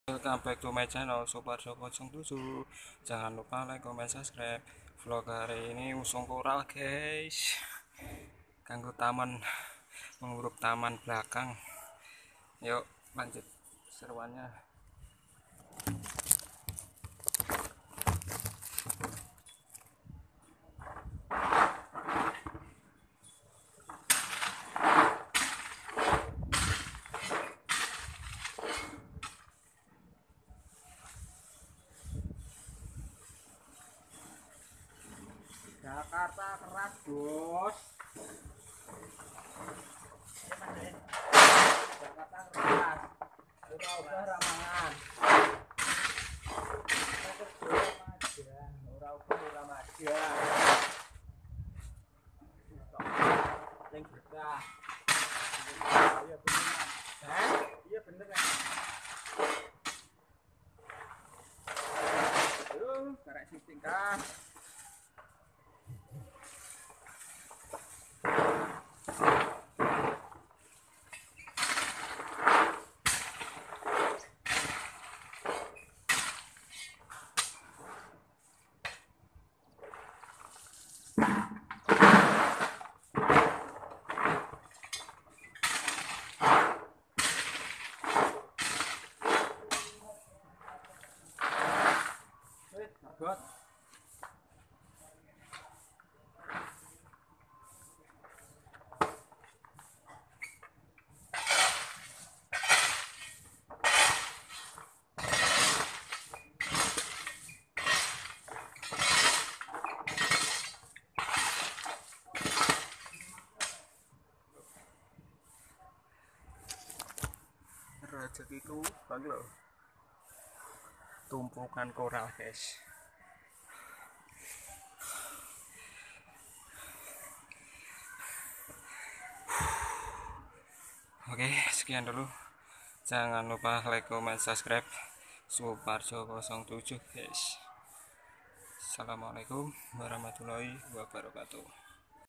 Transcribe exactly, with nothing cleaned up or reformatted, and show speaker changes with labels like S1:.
S1: Welcome back to my channel Suparjo nol tujuh. Jangan lupa like, comment, subscribe. Vlog hari ini usung koral guys, kanggo taman, menguruk taman belakang. Yuk lanjut seruannya.
S2: Jakarta keras bos. Jakarta keras. Ura-ura ramangan. Ura-ura majan. Yang betah. Iya bener. Hah? Iya bener kan? Ayo, karek syuting kah? God.
S1: Rezekiku banglo. Tumpukan koral guys. Oke, sekian dulu. Jangan lupa like, comment, subscribe. Suparjo nol tujuh guys. Assalamualaikum warahmatullahi wabarakatuh.